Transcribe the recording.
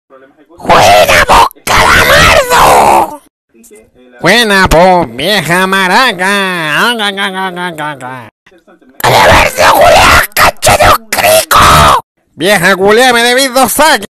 ¡Buena vos, calamardo! ¡Buena vos, vieja maraca! ¡Calamardo, culiá, cacho de un crico! ¡Vieja culiá, me debís 2 saques!